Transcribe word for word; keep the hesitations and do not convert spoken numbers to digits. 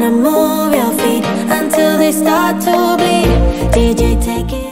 wanna move your feet until they start to bleed. D J, take it.